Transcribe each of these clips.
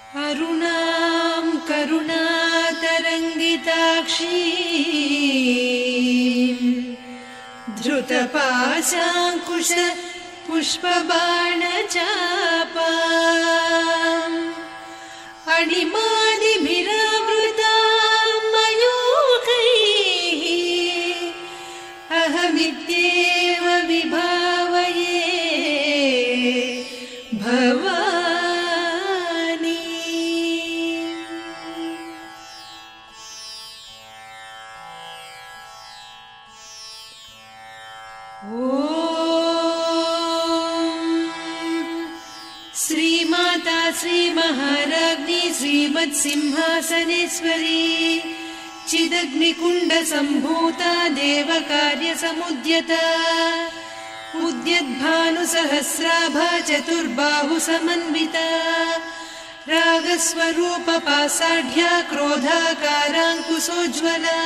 अरुणां करुणातरङ्गिताक्षीं धृतपाशाङ्कुश पुष्पबाणचापाम् अणिमादिभिरावृतां मयूखैः अहमित्येव विभावये भवानी। श्रीमाता श्रीमहाराज्ञी श्रीमत्सिंहासनेश्वरी चिदग्निकुण्डसम्भूता देवकार्यसमुद्यता उद्यद्भानुसहस्राभा चतुर्बाहुसमन्विता रागस्वरूपपासाढ्या क्रोधाकाराङ्कुशोज्ज्वला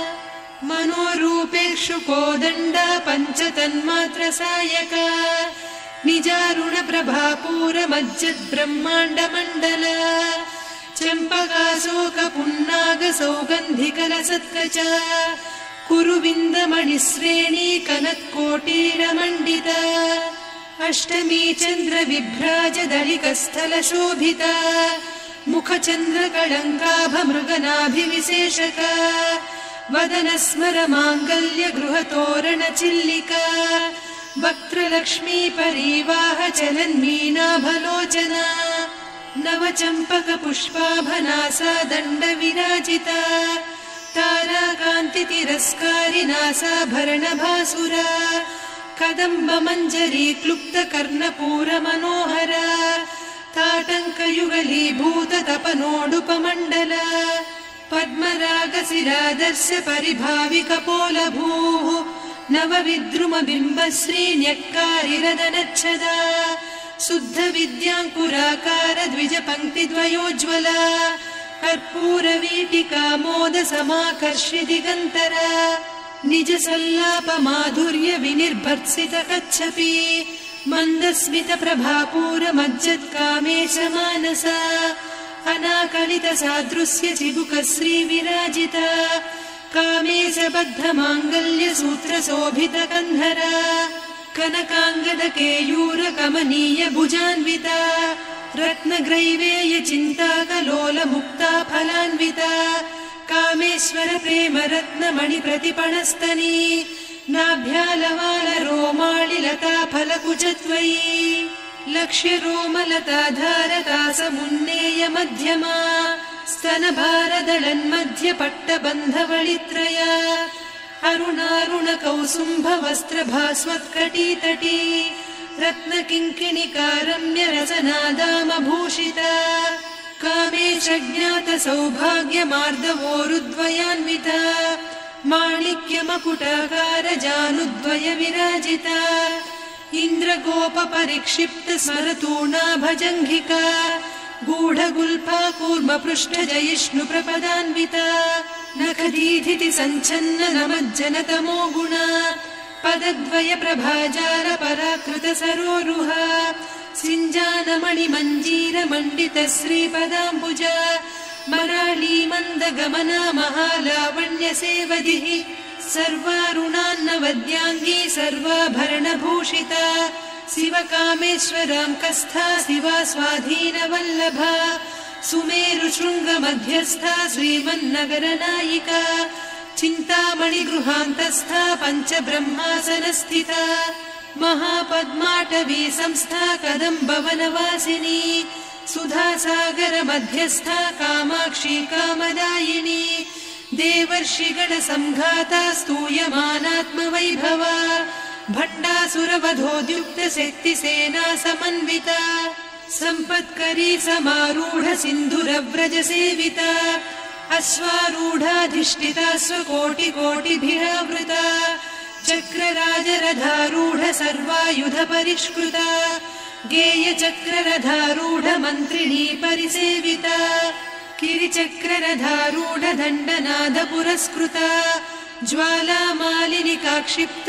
मनोरूपेक्षुकोदण्डा पञ्चतन्मात्रसायका निजारुणप्रभापूरमज्जद्ब्रह्माण्डमण्डल चम्पकाशोकपुन्नागसौगन्धिकलसत्कचा कुरुविन्दमणिश्रेणी कनत्कोटीरमण्डिता अष्टमी चन्द्रविभ्राजदलिकस्थलशोभिता मुखचन्द्रकळङ्काभमृगनाभिविशेषका वदनस्मरमाङ्गल्यगृहतोरणचिल्लिका वक्त्रलक्ष्मी परिवाह चलन्मीनाभलोचना नवचम्पकपुष्पाभनासा दण्डविराजिता ताराकान्तितिरस्कारिनासाभरणभासुरा कदम्बमञ्जरी क्लुप्तकर्णपूरमनोहरा ताटङ्कयुगलीभूततपनोडुपमण्डला पद्मरागशिरादर्श परिभाविकपोलभूः नवविद्रुमबिम्बश्रीन्यक्कारिरदनच्छदा शुद्धविद्याङ्कुराकार द्विजपङ्क्तिद्वयोज्ज्वला कर्पूरवीटिका मोदसमाकर्षि दिगन्तरा निजसल्लापमाधुर्य विनिर्भर्त्सितकच्छपि मन्दस्मितप्रभापूरमज्जत्कामेशमानसा अनाकलितसादृश्य चिबुकश्रीविराजिता कामेशबद्धमाङ्गल्यसूत्रशोभितकन्धरा कनकाङ्गदकेयूरकमनीय भुजान्विता रत्नग्रैवेयचिन्ताकलोलमुक्ता फलान्विता कामेश्वर प्रेमरत्नमणिप्रतिपणस्तनी नाभ्यालवालरोमाळिलता फलकुचत्वयी लक्ष्यरोमलताधारतासमुन्नेय मध्यमा स्तनभारदलन्मध्यपट्टबन्धवळित्रया अरुणारुणकौसुम्भवस्त्रभास्वत्कटीतटी रत्नकिङ्किणिकारम्यरसनादामभूषिता कामेशज्ञातसौभाग्यमार्दवोरुद्वयान्विता माणिक्यमकुटाकारजानुद्वय विराजिता इन्द्रगोपपरिक्षिप्तस्मरतूणाभजङ्घिका गूढगुल्फा कूर्मपृष्ठजयिष्णुप्रपदान्विता नखदीधिति सञ्छन्न नमज्जनतमो गुणा पदद्वयप्रभाजाल पराकृतसरोरुहा सिञ्जानमणिमञ्जीरमण्डितश्रीपदाम्बुजा मराळीमन्दगमना महालावण्यसेवधिः सर्वारुणान्नवद्याङ्गी सर्वाभरणभूषिता शिवकामेश्वराङ्कस्था शिवा स्वाधीनवल्लभा सुमेरुशृङ्गमध्यस्था श्रीमन्नगरनायिका चिन्तामणिगृहान्तस्था पञ्चब्रह्मासनस्थिता महापद्माटवी संस्था कदम्बवनवासिनी सुधासागरमध्यस्था कामाक्षी कामदायिनी देवर्षिगणसङ्घाता स्तूयमानात्मवैभवा भण्डासुरवधोद्युक्तशक्तिसेना समन्विता सम्पत्करी समारूढ सिन्धुरव्रजसेविता अश्वारूढाधिष्ठिता स्वकोटिकोटिभिरावृता चक्रराजरथारूढ सर्वायुधपरिष्कृता गेयचक्ररथारूढ मन्त्रिणी परिसेविता किरिचक्ररथारूढ दण्डनाद पुरस्कृता ज्वालामालिनिकाक्षिप्त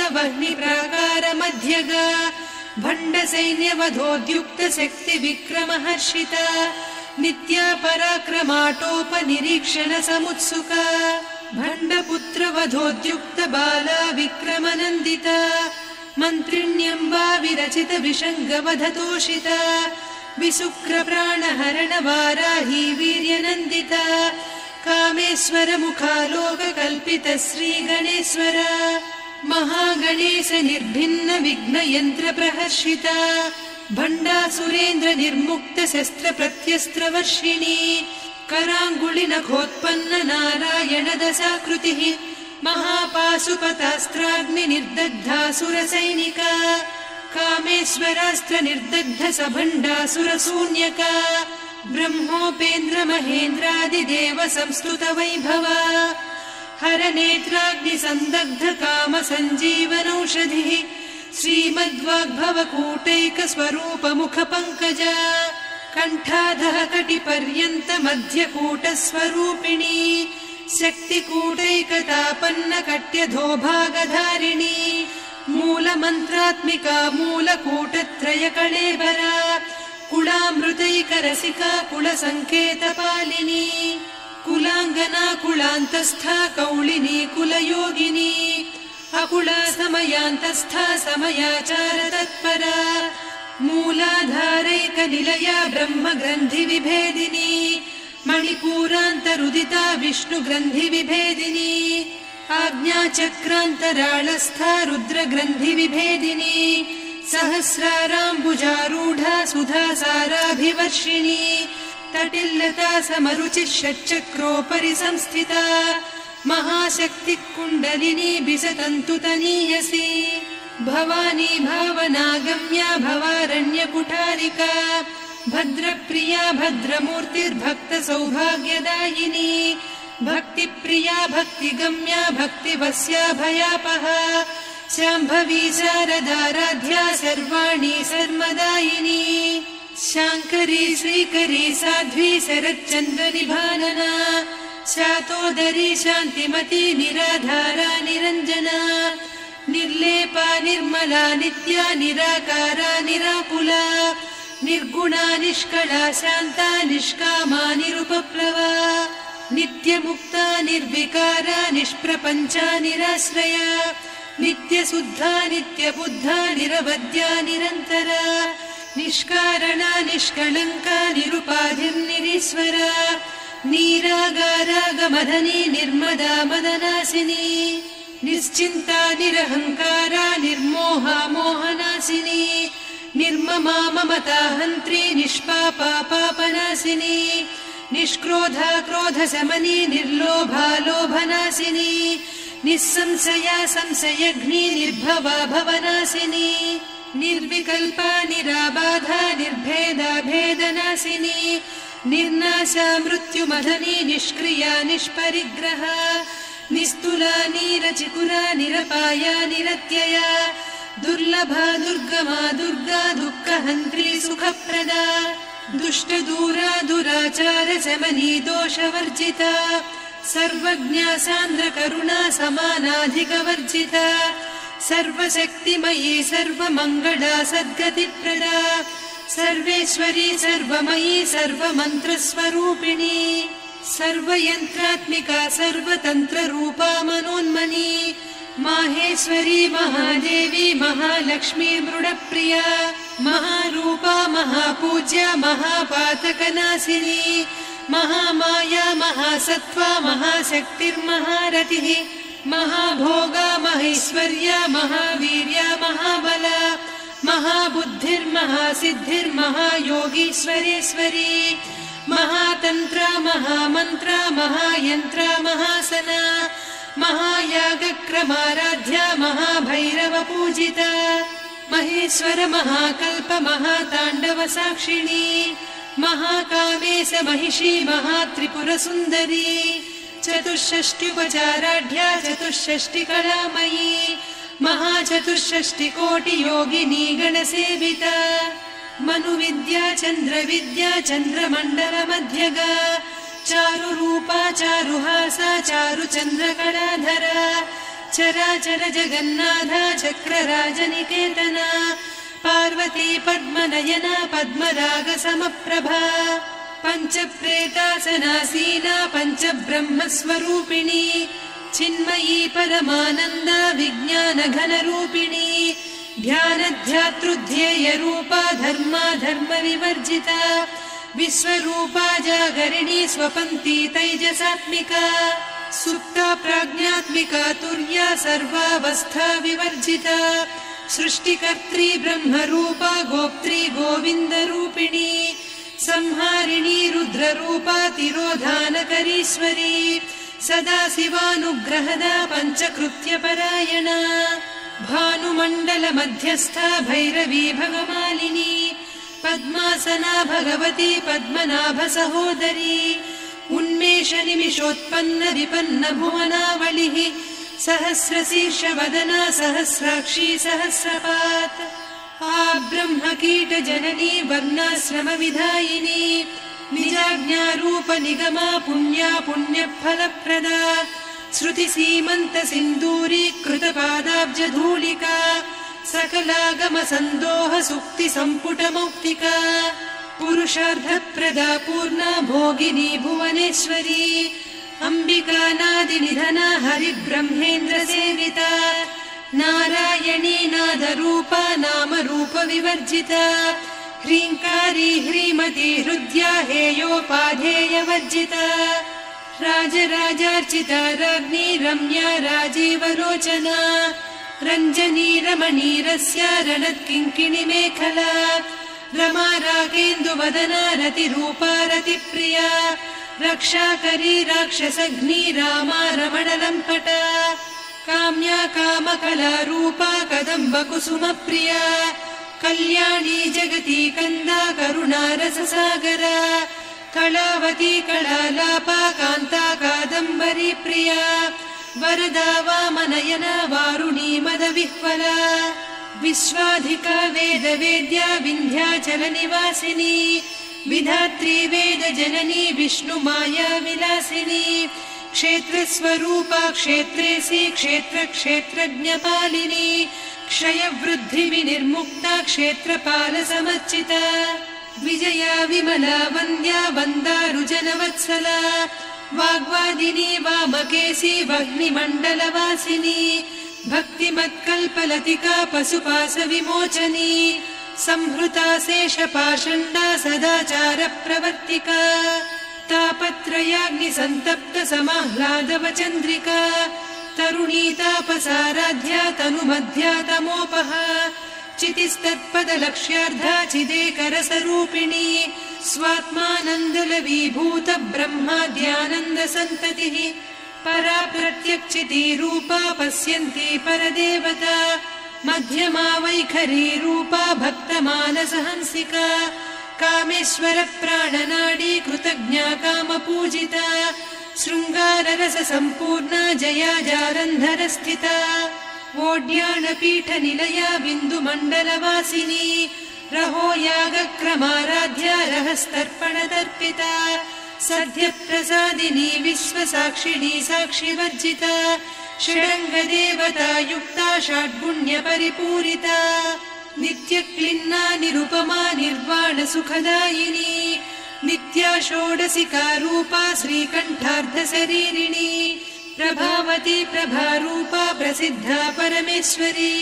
वह्निप्राकारमध्यगा भण्डसैन्यवधोद्युक्त शक्तिविक्रमहर्षिता नित्या पराक्रमाटोपनिरीक्षण समुत्सुका भण्डपुत्र वधोद्युक्त बाला विक्रमनन्दिता मन्त्रिण्यम्बा विरचित विषङ्गवधतोषिता विसुक्र प्राणहरण वाराही वीर्यनन्दिता कामेश्वर मुखालोककल्पित श्रीगणेश्वर महागणेश निर्भिन्न विघ्नयन्त्र प्रहर्षिता भण्डासुरेन्द्र निर्मुक्त शस्त्र प्रत्यस्त्रवर्षिणी कराङ्गुलि नखोत्पन्न नारायण दशाकृतिः महापाशुपतास्त्राग्नि निर्दग्धासुरसैनिका कामेश्वरास्त्र निर्दग्ध सभण्डासुर शून्यका ब्रह्मोपेन्द्र महेन्द्रादिदेव संस्तुत वैभवा हरनेत्राग्नि संदग्ध काम सञ्जीवनौषधिः श्रीमद्वाग्भवकूटैक स्वरूप मुख पङ्कजा कण्ठाधः कटिपर्यन्त मध्यकूट स्वरूपिणी शक्तिकूटैकतापन्न कट्यधोभागधारिणी मूलमन्त्रात्मिका मूलकूटत्रय कळेबरा कुलामृतैकरसिका कुलसङ्केतपालिनी कुलाङ्गना कुलान्तस्था कौलिनी कुलयोगिनी अकुला समयान्तस्था समयाचार तत्परा मूलाधारैकनिलया ब्रह्मग्रन्थि विभेदिनी मणिपूरान्तरुदिता विष्णुग्रन्थि विभेदिनी आज्ञाचक्रान्तराळस्था रुद्रग्रन्थि विभेदिनी सहस्राराम्बुजारूढा सुधासाराभिवर्षिणी तटिल्लता समरुचिः षट्चक्रोपरि संस्थिता महाशक्तिः कुण्डलिनी बिसतन्तुतनीयसी भवानी भावनागम्या भवारण्यकुठारिका भद्रप्रिया भद्रमूर्तिर्भक्तसौभाग्यदायिनी भक्तिप्रिया भक्तिगम्या भक्तिवस्या भयापहा शाम्भवी शारदाराध्या सर्वाणि सर्वदायिनी शाङ्करी श्रीकरी साध्वी शरच्चन्द्रनिभानना शातोदरी शान्तिमती निराधारा निरञ्जना निर्लेपा निर्मला नित्या निराकारा निराकुला निर्गुणा निष्कला शान्ता निष्कामा निरुपप्लवा नित्यमुक्ता निर्विकारा निष्प्रपञ्चा निराश्रया नित्यशुद्धा नित्यबुद्धा निरवद्या निरन्तरा निष्कारणा निष्कलङ्का निरुपाधिर्निरीश्वरा नीरागारागमधनी निर्मदा मदनासिनी निश्चिन्ता निरहङ्कारा निर्मोहा मोहनासिनी निर्ममा ममता हन्त्री निष्पापा पापनासिनी निष्क्रोधा क्रोधशमनी निर्लोभा लोभनासिनी निस्संशया संशयघ्नी निर्भवा भवनासिनी निर्विकल्पा निराबाधा निर्भेदा भेदनासिनी निर्नाशा मृत्युमधनी निष्क्रिया निष्परिग्रहा निस्तुला नीरचिकुरा निरपाया निरत्यया दुर्लभा दुर्गमा दुर्गा दुःखहन्त्री सुखप्रदा दुष्टदूरा दुराचार शमनी दोषवर्जिता सर्वज्ञा सान्द्रकरुणा समानाधिकवर्जिता सर्वशक्तिमयी सर्वमङ्गला सद्गतिप्रदा सर्वेश्वरी सर्वमयी सर्वमन्त्रस्वरूपिणी सर्वयन्त्रात्मिका सर्वतन्त्ररूपा मनोन्मनी माहेश्वरी महादेवी महालक्ष्मी मृडप्रिया महारूपा महापूज्या महापातकनाशिनी महामाया महासत्त्वा महाशक्तिर्महारतिः महाभोगा महेश्वर्या महावीर्या महाबला महाबुद्धिर्महासिद्धिर्महायोगीश्वरेश्वरी महातन्त्रा महामन्त्रा महायन्त्रा महासना महायागक्रमाराध्या महाभैरवपूजिता महेश्वर महाकल्प महाताण्डव साक्षिणी महाकामेश महिषी महात्रिपुरसुन्दरी चतुष्षष्ट्युपचाराढ्या चतुष्षष्टिकलामयी महाचतुष्षष्टिकोटियोगिनी गणसेविता मनुविद्या चन्द्रविद्या चन्द्रमण्डलमध्यगा चारुरूपा चारुहासा चारुचन्द्रकलाधरा चराचर जगन्नाथा चक्रराजनिकेतना पार्वती पद्मनयना पद्मरागसमप्रभा पञ्चप्रेतासनासीना पञ्चब्रह्मस्वरूपिणी चिन्मयी परमानन्दा विज्ञानघनरूपिणी ध्यानध्यातृध्येयरूपा धर्मा धर्मविवर्जिता विश्वरूपा जागरिणी स्वपन्ती तैजसात्मिका सुप्ता प्राज्ञात्मिका तुर्या सर्वावस्था विवर्जिता सृष्टिकर्त्री ब्रह्मरूपा गोप्त्री गोविन्दरूपिणी संहारिणी रुद्ररूपा तिरोधानकरीश्वरी सदा शिवानुग्रहदा पञ्चकृत्यपरायणा भानुमण्डलमध्यस्था भैरवी भगमालिनी पद्मासना भगवती पद्मनाभसहोदरी उन्मेषनिमिषोत्पन्न विपन्न भुवनावलिः सहस्रशीर्षवदना सहस्राक्षी सहस्रपात् ब्रह्मकीटजननी वर्णाश्रमविधायिनी निजाज्ञारूपनिगमा पुण्या पुण्यफलप्रदा श्रुतिसीमन्तसिन्दूरीकृतपादाब्जधूलिका सकलागमसन्दोह सुक्तिसम्पुटमौक्तिका पुरुषार्थप्रदा पूर्णा भोगिनी भुवनेश्वरी अम्बिकानादिनिधना हरिब्रह्मेन्द्रसेविता नारायणी नादरूपा नामरूपविवर्जिता ह्रीङ्कारी ह्रीमती हृद्या हेयोपाधेयवर्जिता राजराजार्चिता राज्ञी रम्या राजीवलोचना रञ्जनी रमणीरस्या रणत्किङ्किणिमेखला रमा रागेन्दुवदना रतिरूपा रतिप्रिया रक्षाकरी राक्षसघ्नी रामा रमणलम्पटा काम्या कामकलारूपा कदम्बकुसुमप्रिया कल्याणी जगती कन्दा करुणारससागरा कलावती कलालापा कान्ता कादम्बरी प्रिया वरदा वामनयना वारुणी मदविह्वला विश्वाधिका वेदवेद्या विन्ध्याचलनिवासिनी विधात्री वेदजननी विष्णुमाया विलासिनी क्षेत्रस्वरूपा क्षेत्रेसी क्षेत्रक्षेत्रज्ञपालिनी क्षयवृद्धिविनिर्मुक्ता क्षेत्रपालसमर्चिता विजया विमला वन्द्या वन्दारुजनवत्सला वाग्वादिनी वामकेशी वह्निमण्डलवासिनी भक्तिमत्कल्पलतिका पशुपाशविमोचनी संहृता शेषपाषण्डा सदाचारप्रवर्तिका तापत्रयाग्निसन्तप्त समाह्लादवचन्द्रिका तरुणी तापसाराध्या तनुमध्या तमोपहा चितिस्तत्पदलक्ष्यार्धा चिदेकरसरूपिणी स्वात्मानन्दलवीभूत ब्रह्माद्यानन्दसन्ततिः परा प्रत्यक्षितीरूपा पश्यन्ती परदेवता मध्यमा वैखरी रूपा भक्तमानसहंसिका कामेश्वर प्राणनाडी कृतज्ञा कामपूजिता शृङ्गाररस सम्पूर्णा जया जालन्धरस्थिता वोड्याणपीठनिलया बिन्दुमण्डलवासिनी रहो यागक्रमाराध्या रहस्तर्पणतर्पिता सद्यप्रसादिनी विश्वसाक्षिणी साक्षिवर्जिता षडङ्गदेवता युक्ता षड्गुण्यपरिपूरिता नित्यक्लिन्ना निरुपमा निर्वाणसुखदायिनी नित्या षोडशिका रूपा श्रीकण्ठार्धशरीरिणी प्रभावती प्रभारूपा प्रसिद्धा परमेश्वरी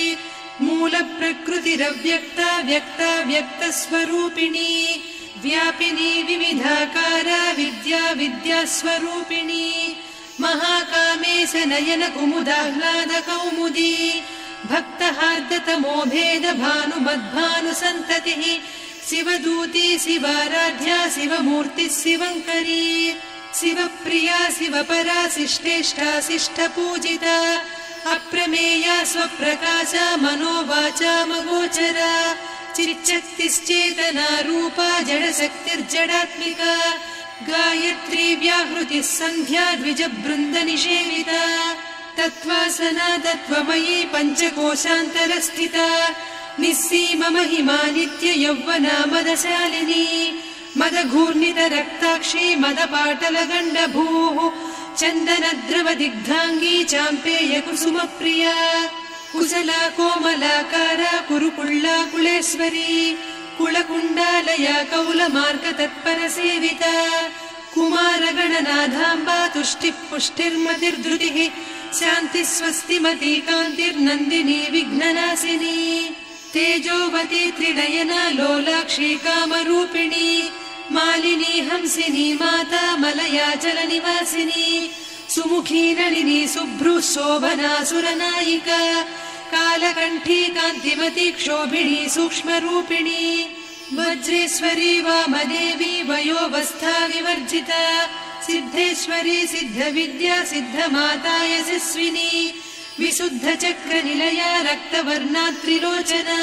मूलप्रकृतिरव्यक्ता व्यक्ता व्यक्तस्वरूपिणी व्यापिनी विविधाकारा विद्या विद्यास्वरूपिणी महाकामेश नयन कुमुदाह्लाद कौमुदी भक्तहार्दतमो भेद भानुमद्भानुसन्ततिः शिवदूती शिवाराध्या शिवमूर्तिः शिवङ्करी शिवप्रिया शिवपरा शिष्टेष्टा शिष्टपूजिता अप्रमेया स्वप्रकाशा मनोवाचामगोचरा चिच्चक्तिश्चेतना रूपा जडशक्तिर्जडात्मिका गायत्री व्याहृतिः सन्ध्या द्विजबृन्दनिषेविता तत्त्वासना तत्त्वमयी पञ्चकोशान्तरस्थिता निस्सीम महिमा नित्य यौवना मदशालिनी मदघूर्णितरक्ताक्षी मदपाटलगण्डभूः चन्दनद्रवदिग्धाङ्गी चाम्पेय कुसुमप्रिया कुशला कोमलाकारा कुरुकुळ्ळा कुलेश्वरी कुलकुण्डालया कौलमार्गतत्परसेविता कुमारगणनाथाम्बा तुष्टिः पुष्टिर्मतिर्धृतिः शान्तिः स्वस्तिमती कान्तिर्नन्दिनी विघ्ननाशिनी तेजोवती त्रिनयना लोलाक्षी कामरूपिणी मालिनी हंसिनी माता मलयाचलनिवासिनी सुमुखी नलिनी शुभ्रुः शोभना सुरनायिका कालकण्ठी कान्तिमती क्षोभिणी सूक्ष्मरूपिणी वज्रेश्वरी वामदेवी वयोवस्था विवर्जिता सिद्धेश्वरी सिद्धविद्या सिद्धमाता यशस्विनी विशुद्धचक्रनिलया रक्तवर्णा त्रिलोचना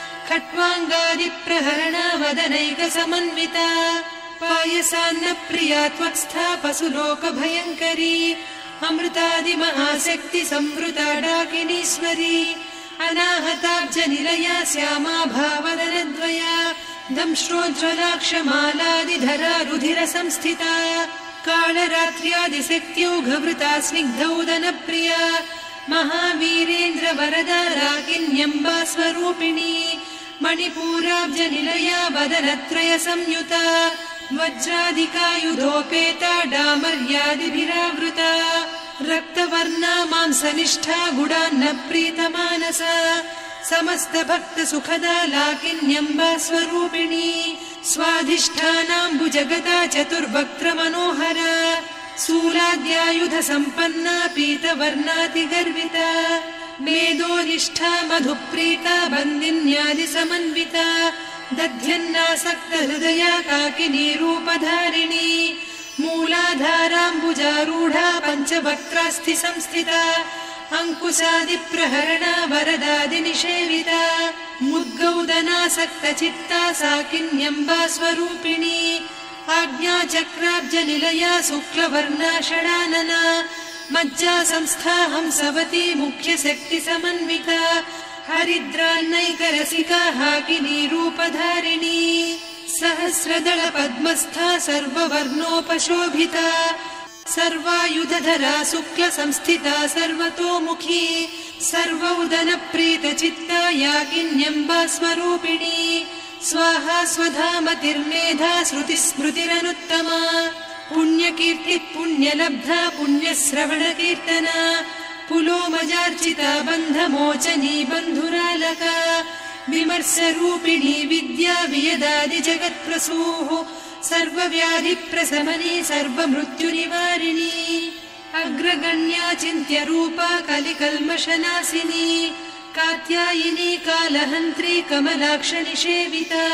खट्वाङ्गादिप्रहरणा वदनैकसमन्विता पायसान्नप्रिया त्वक्स्था पशुलोकभयङ्करी अमृतादिमहाशक्ति संवृता डाकिनीश्वरी अनाहताब्जनिलया श्यामा भावदनद्वया दंष्ट्रोज्ज्वलाक्षमालादिधरा रुधिरसंस्थिता कालरात्र्यादिशक्त्यौघवृता स्निग्धौदनप्रिया महावीरेन्द्रवरदा राकिन्यम्बा स्वरूपिणी मणिपूराब्जनिलया वदनत्रयसंयुता वज्रादिकायुधोपेता डामर्यादिभिरावृता रक्तवर्णा मांसनिष्ठा गुडान्नप्रीतमानसा समस्तभक्तसुखदा लाकिन्यम्बा स्वरूपिणी स्वाधिष्ठानाम्बुजगदा चतुर्वक्त्रमनोहरा शूलाद्यायुधसम्पन्ना पीतवर्णातिगर्विता मेदोनिष्ठा मधुप्रीता बन्दिन्यादिसमन्विता दध्यन्नासक्तहृदया काकिनी रूपधारिणी मूलाधाराम्बुजारूढा पञ्चवक्त्रास्थि संस्थिता अङ्कुशादिप्रहरणा वरदादिनिषेविता मुद्गौदनासक्तचित्ता साकिन्यम्बा स्वरूपिणी आज्ञाचक्राब्जनिलया शुक्लवर्णा षडानना मज्जा संस्था हंसवती मुख्यशक्तिसमन्विता हरिद्रान्नैकरसिका हाकिनी रूपधारिणी सहस्रदल पद्मस्था सर्ववर्णोपशोभिता सर्वायुधधरा शुक्लसंस्थिता सर्वतोमुखी सर्वौदनप्रीतचित्ता याकिन्यम्बा स्वरूपिणी स्वाहा स्वधामतिर्मेधा श्रुतिस्मृतिरनुत्तमा पुण्यकीर्तिः पुण्यलब्धा पुण्यश्रवणकीर्तना पुलोमजार्चिता बन्धमोचनी बन्धुरालका विमर्शरूपिणी विद्या वियदादिजगत्प्रसूः सर्वव्याधिप्रशमनी सर्वमृत्युनिवारिणी अग्रगण्या चिन्त्यरूपा कलिकल्मषनाशिनी कात्यायिनी कालहन्त्री कमलाक्षनिषेविता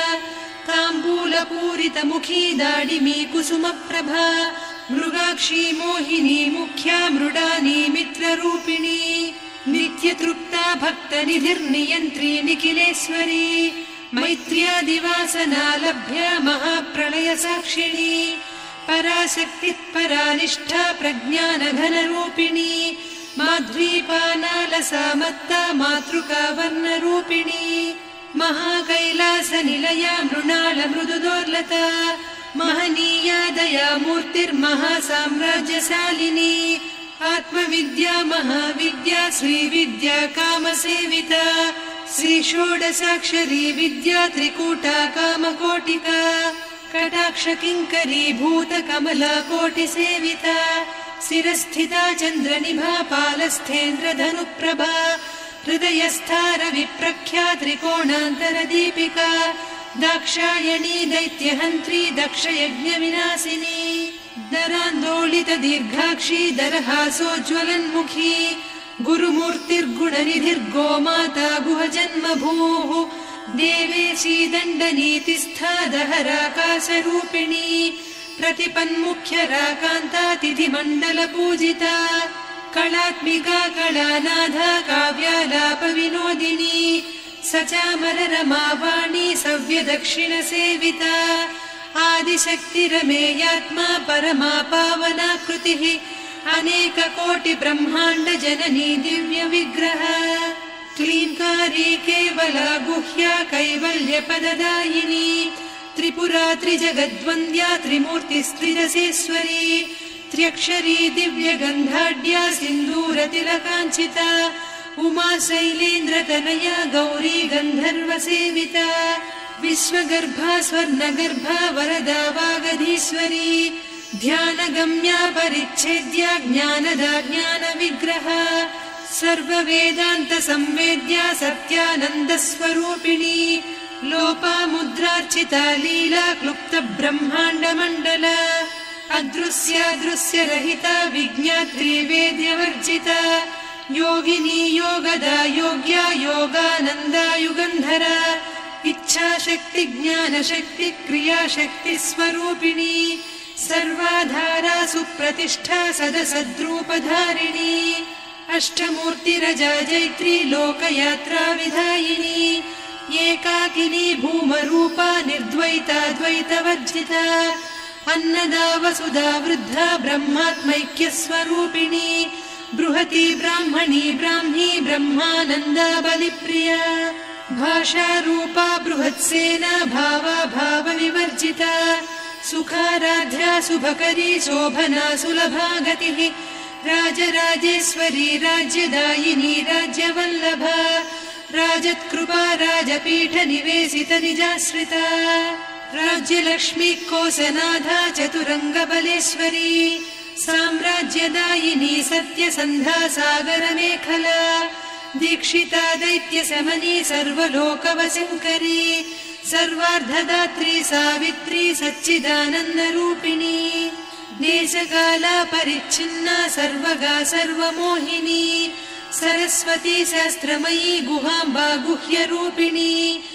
ताम्बूलपूरितमुखी दाडिमी कुसुमप्रभा मृगाक्षी मोहिनी मुख्या मृडानी मित्ररूपिणी नित्यतृप्ता भक्तनिधिर्नियन्त्री निखिलेश्वरी मैत्र्यादिवासना लभ्या महाप्रलयसाक्षिणी पराशक्तिः परानिष्ठा प्रज्ञानघनरूपिणी माध्वीपानालसामत्ता मातृका वर्णरूपिणी महाकैलासनिलया मृणालमृदुदोर्लता महनीया दया मूर्तिर्महासाम्राज्यशालिनी आत्मविद्या महाविद्या श्रीविद्या कामसेविता श्रीषोडशाक्षरी विद्या त्रिकूटा कामकोटिका कटाक्षकिङ्करी भूतकमला कोटिसेविता शिरस्थिता चन्द्रनिभा पालस्थेन्द्रधनुप्रभा हृदयस्था रविप्रख्या त्रिकोणान्तरदीपिका दाक्षायणी दैत्यहन्त्री दक्षयज्ञविनाशिनी दरान्दोलितदीर्घाक्षी दरहासोज्ज्वलन्मुखी गुरुमूर्तिर्गुणनिधिर्गोमाता गुहजन्मभूः देवेशी दण्डनीतिस्था दहराकाशरूपिणी प्रतिपन्मुख्यराकान्ता तिथिमण्डलपूजिता कलात्मिका कलानाथा काव्यालापविनोदिनी सचामररमावाणी सव्यदक्षिणसेविता आदिशक्तिरमेयात्मा परमा पावनाकृतिः अनेककोटिब्रह्माण्डजननी दिव्यविग्रह क्लीङ्कारी केवला गुह्या कैवल्यपददायिनी त्रिपुरा त्रिजगद्वन्द्या त्रिमूर्तिस्त्रिदशेश्वरी त्र्यक्षरी दिव्यगन्धाढ्या सिन्दूरतिलकाञ्चिता उमा शैलेन्द्रतनया गौरी गन्धर्वसेविता विश्वगर्भा स्वर्णगर्भा वरदा वागधीश्वरी ध्यानगम्या परिच्छेद्या ज्ञानदा ज्ञानविग्रहा सर्ववेदान्त संवेद्या सत्यानन्दस्वरूपिणी लोपामुद्रार्चिता लीला क्लुप्त ब्रह्माण्डमण्डला अदृश्यादृश्यरहिता विज्ञात्री वेद्यवर्जिता योगिनी योगदा योग्या योगानन्दा युगन्धरा इच्छाशक्ति ज्ञानशक्ति क्रियाशक्ति स्वरूपिणी सर्वाधारा सुप्रतिष्ठा सदसद्रूपधारिणी अष्टमूर्तिरजा जैत्री लोकयात्रा विधायिनी एकाकिनी भूमरूपा निर्द्वैता द्वैतवर्जिता अन्नदा वसुधा वृद्धा ब्रह्मात्मैक्यस्वरूपिणी बृहती ब्राह्मणी ब्राह्मी ब्रह्मानन्दा बलिप्रिया भाषारूपा बृहत्सेना भावा भावविवर्जिता सुखाराध्या शुभकरी शोभना सुलभा गतिः राजराजेश्वरी राज्यदायिनी राज्यवल्लभा राजत्कृपा राजपीठ निवेशित निजाश्रिता राज्यलक्ष्मी कोसनाधा चतुरङ्गबलेश्वरी साम्राज्यदायिनी सत्यसन्धा सागरमेखला दीक्षिता दैत्यशमनी सर्वलोकवशङ्करी सर्वार्धदात्री सावित्री सच्चिदानन्दरूपिणी देशकाला परिच्छिन्ना सर्वगा सर्वमोहिनी सरस्वती शास्त्रमयी गुहाम्बा गुह्यरूपिणी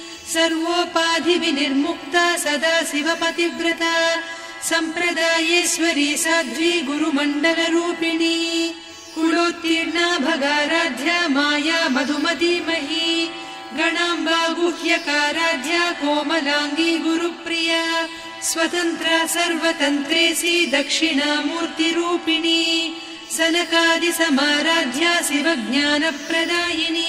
सर्वोपाधिविनिर्मुक्ता सदा शिवपतिव्रता सम्प्रदायेश्वरी साध्वी गुरुमण्डलरूपिणी कुलोत्तीर्णा भगाराध्या माया मधुमतीमही गणाम्बा गुह्यकाराध्या कोमलांगी गुरुप्रिया स्वतन्त्रा सर्वतन्त्रेसी दक्षिणामूर्तिरूपिणी सनकादिसमाराध्या शिवज्ञानप्रदायिनी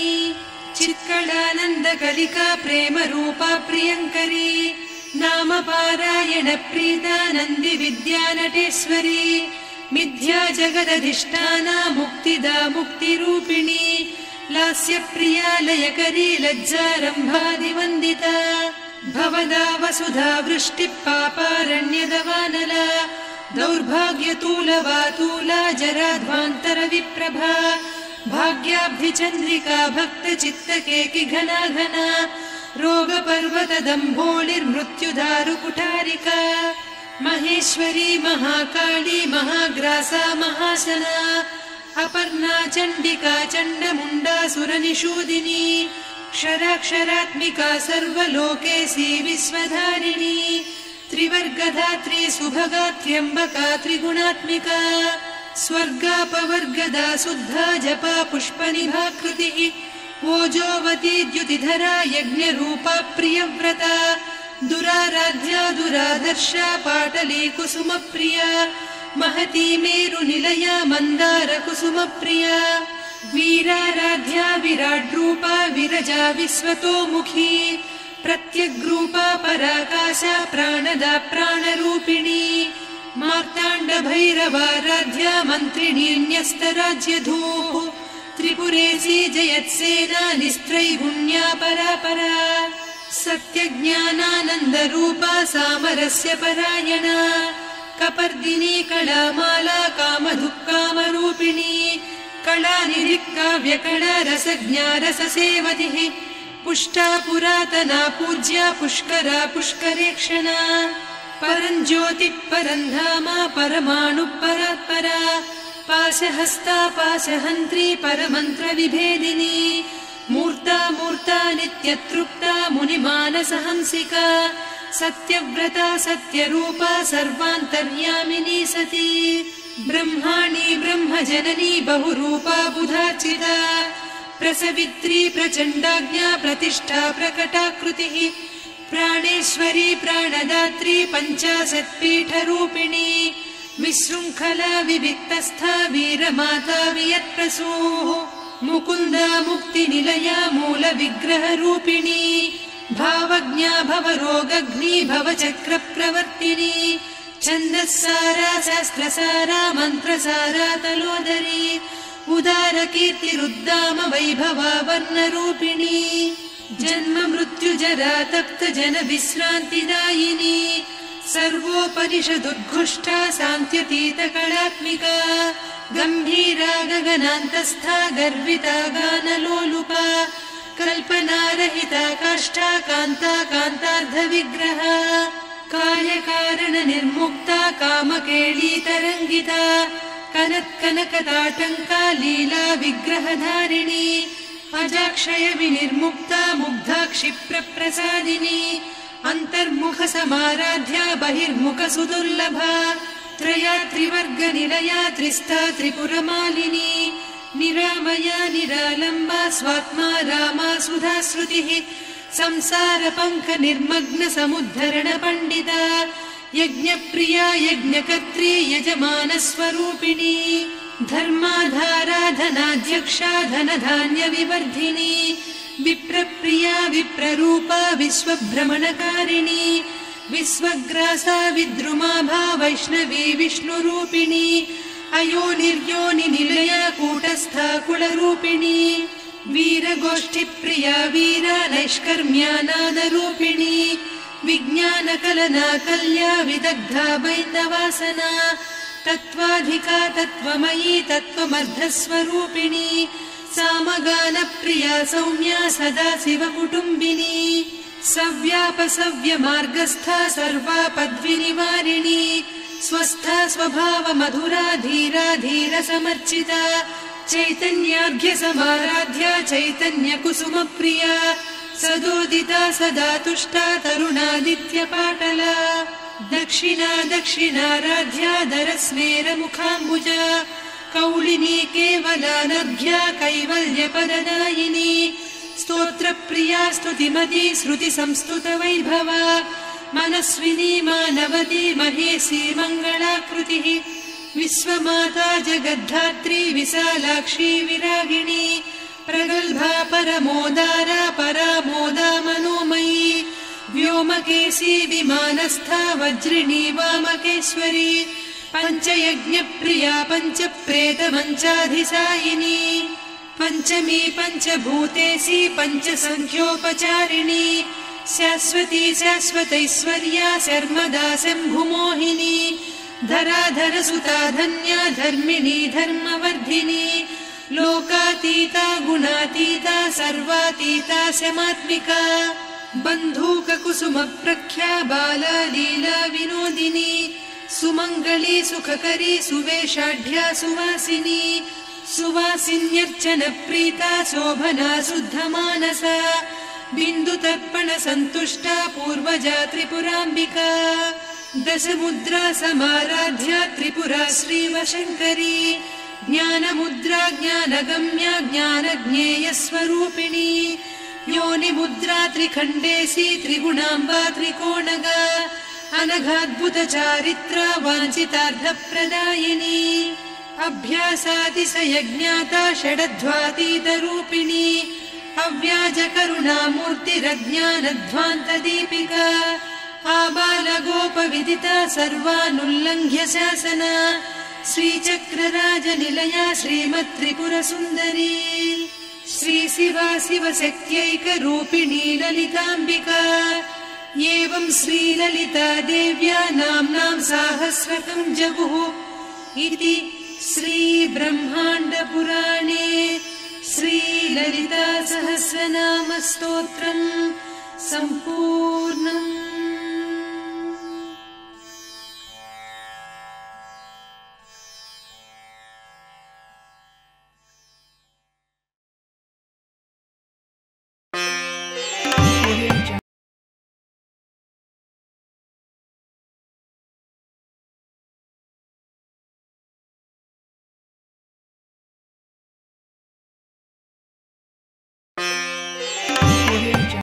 चित्कलानन्दकलिका प्रेमरूपा प्रियङ्करी नामपारायण प्रीता नन्दिविद्यानटेश्वरी मिथ्या जगदधिष्ठाना मुक्तिदा मुक्तिरूपिणी लास्यप्रिया लयकरी लज्जारम्भादिवन्दिता भवदा वसुधा वृष्टिः पापारण्यदवानला दौर्भाग्यतूलवातूला जराध्वान्तरविप्रभा भाग्याब्धिचन्द्रिका भक्तचित्तकेकि घना घना रोगपर्वतदम्भोलिर्मृत्युदारुकुठारिका महेश्वरी महाकाली महाग्रासा महाशना अपर्णा चण्डिका चण्डमुण्डा सुरनिषूदिनी क्षराक्षरात्मिका सर्वलोकेशी विश्वधारिणी त्रिवर्गधात्री सुभगा त्र्यम्बका त्रिगुणात्मिका स्वर्गापवर्गदा शुद्धा जपा पुष्पनिभाकृतिः ओजोवती द्युतिधरा यज्ञरूपा प्रियव्रता दुराराध्या दुरादर्शा पाटली कुसुमप्रिया महती मेरुनिलया मन्दार कुसुमप्रिया वीराराध्या विराड्रूपा विरजा विश्वतोमुखी प्रत्यग्रूपा पराकाशा प्राणदा प्राणरूपिणी मार्ताण्ड भैरवाराध्या मन्त्रिणी न्यस्तराज्यधूः त्रिपुरेशी जयत्सेना निस्त्रैगुण्या परापरा सत्यज्ञानानन्दरूपा सामरस्य परायणा कपर्दिनी कलामाला कामधुक्कामरूपिणी कलानिधिक्काव्यकला रसज्ञा रससेवतिः पुष्टा पुरातना पूज्या पुष्करा पुष्करेक्षणा परञ्ज्योतिः परन्धामा परमाणुः परात्परा पाशहस्ता पाशहन्त्री परमन्त्रविभेदिनी मूर्ता मूर्ता नित्यतृप्ता मुनिमानसहंसिका सत्यव्रता सत्यरूपा सर्वान्तर्यामिनी सती ब्रह्माणी ब्रह्मजननी बहुरूपा बुधार्चिता प्रसवित्री प्रचण्डाज्ञा प्रतिष्ठा प्रकटाकृतिः प्राणेश्वरी प्राणदात्री पञ्चाशत्पीठरूपिणी विशृङ्खला विविक्तस्था वीरमाता वियत्प्रसूः मुकुन्दा मुक्तिनिलया मूलविग्रहरूपिणी भावज्ञा भवरोगघ्नी भवचक्रप्रवर्तिनी छन्दस्सारा शास्त्रसारा मन्त्रसारा तलोदरी उदारकीर्तिरुद्दाम वैभवा वर्णरूपिणी जन्म मृत्युजरा तप्त जन विश्रान्तिदायिनी सर्वोपनिषदुद्घुष्टा सान्त्यतीत कलात्मिका गम्भीरा गगनान्तस्था गर्विता गानलोलुपा कल्पनारहिता काष्ठा कान्ता कान्तार्धविग्रहा कार्यकारण निर्मुक्ता कामकेली तरङ्गिता कनत्कनकताटङ्का लीला विग्रहधारिणी अजाक्षय विनिर्मुक्ता मुग्धा क्षिप्रप्रसादिनी अन्तर्मुख समाराध्या बहिर्मुख सुदुर्लभा त्रया त्रिवर्ग निलया त्रिस्था त्रिपुरमालिनी निरामया निरालम्बा स्वात्मा रामा सुधा श्रुतिः संसार पङ्क निर्मग्न समुद्धरण पण्डिता यज्ञप्रिया यज्ञकर्त्री यजमान स्वरूपिणी धर्माधाराधनाध्यक्षा धनधान्य विवर्धिनी विप्रप्रिया विप्ररूपा विश्वभ्रमणकारिणी विश्वग्रासा विद्रुमाभा वैष्णवी विष्णुरूपिणी अयोनिर्योनि निलया कूटस्था कुलरूपिणी वीरगोष्ठिप्रिया वीरा नैष्कर्म्यानादरूपिणी विज्ञानकलना कल्या विदग्धा बैन्दवासना तत्त्वाधिका तत्त्वमयी तत्त्वमर्धस्वरूपिणी सामगानप्रिया सौम्या सदा शिवकुटुम्बिनी सव्यापसव्यमार्गस्था सर्वापद्विनिवारिणी स्वस्था स्वभाव मधुरा धीरा धीर समर्चिता चैतन्यार्घ्य समाराध्या चैतन्य कुसुम प्रिया सदोदिता सदा तुष्टा तरुणादित्य पाटला दक्षिणा दक्षिणाराध्या दरस्मेर मुखाम्बुजा कौलिनी केवलानर्घ्या कैवल्यपददायिनी स्तोत्रप्रिया स्तुतिमती श्रुति संस्तुत वैभवा मनस्विनी मानवती महेशी मङ्गलाकृतिः विश्वमाता जगद्धात्री विशालाक्षी विरागिणी प्रगल्भा परमोदारा परामोदा मनोमयी व्योमकेशी विमानस्था वज्रिणी वामकेश्वरी पञ्चयज्ञप्रिया पञ्चप्रेतमञ्चाधिसायिनी पञ्चमी पञ्चभूतेशी पञ्चसङ्ख्योपचारिणी शाश्वती शाश्वतैश्वर्या शर्मदा शम्भुमोहिनी धराधरसुता धन्या धर्मिणी धर्मवर्धिनी लोकातीता गुणातीता सर्वातीता शमात्मिका बन्धूककुसुमप्रख्या बाला लीला विनोदिनी सुमङ्गली सुखकरी सुवेशाढ्या सुवासिनी सुवासिन्यर्चनप्रीता शोभना शुद्धमानसा बिन्दुतर्पण सन्तुष्टा पूर्वजा त्रिपुराम्बिका दशमुद्रा समाराध्या त्रिपुरा श्रीवशङ्करी ज्ञानमुद्रा ज्ञानगम्या ज्ञानज्ञेयस्वरूपिणी योनिमुद्रा त्रिखण्डेशी त्रिगुणाम्बा त्रिकोणगा अनघाद्भुत चारित्रा वाञ्छितार्थप्रदायिनी अभ्यासातिशयज्ञाता षडध्वातीतरूपिणी अव्याजकरुणामूर्तिरज्ञानध्वान्तदीपिका आबालगोपविदिता सर्वानुल्लङ्घ्य शासना श्रीचक्रराजनिलया श्रीमत्त्रिपुरसुन्दरी श्रीशिवा शिवशक्त्यैकरूपिणी ललिताम्बिका एवं श्रीललिता देव्या नाम्नां साहस्रकं जगुः इति श्रीब्रह्माण्डपुराणे श्रीललिता सहस्रनामस्तोत्रम् सम्पूर्णम्।